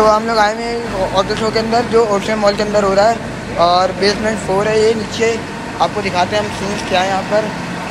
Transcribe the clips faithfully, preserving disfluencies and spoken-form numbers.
तो हम लोग आए हैं ऑटो शो के अंदर जो ओशन मॉल के अंदर हो रहा है और बेसमेंट फोर है ये नीचे। आपको दिखाते हैं हम सीन्स क्या है यहाँ पर।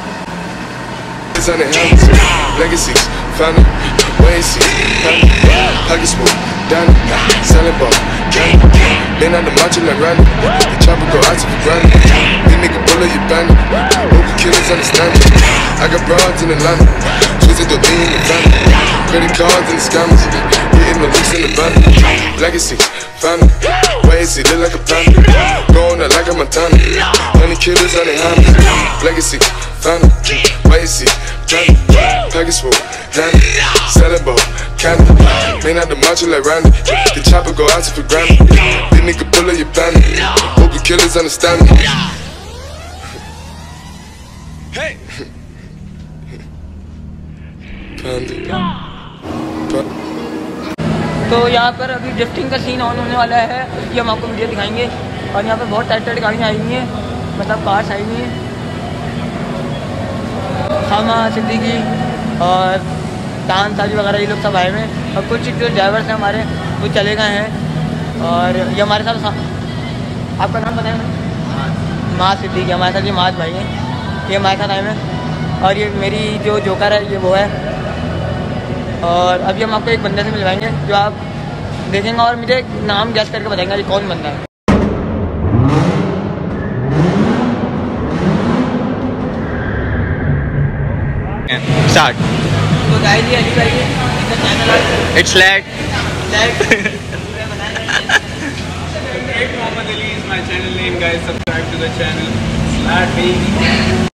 Credit cards and the scammers, hitting the leaks in the van. Legacy, family, why is it look like a panda? Going out like a Montana, honey killers on their hands. Legacy, family, why is it panda? Package full, Danny, selling ball, candy. Man out the macho like Randy, the chopper go out to for granted. This nigga pull up your bandit, hope the killers understand me. Hey! Panda. तो यहाँ पर अभी drifting का scene on होने वाला है, ये हम आपको वीडियो दिखाएंगे। और यहाँ पर बहुत टाइट टाइट गाड़ियाँ आई हुई हैं, मतलब कार्स आई हुई हैं। खामा सिद्दीकी और तान साजी वगैरह ये लोग सब आए हुए हैं और कुछ जो ड्राइवर्स हैं हमारे वो चले गए हैं। और ये हमारे साथ, आपका नाम बताएं? माँ सिद्दीकी, हमारे साथ ये माज भाई हैं, ये हमारे साथ आए हुए हैं। और ये मेरी जो जोकर है ये वो है। और अभी हम आपको एक बंदे से मिलवाएंगे जो आप देखेंगे और मुझे नाम गैस करके बताएंगे कि कौन बंदा है। Start. तो गाइस ये अली भाई इसका चैनल है It's lag. lag. Mohammed Ali is my channel name, guys. Subscribe to the channel. Slat baby.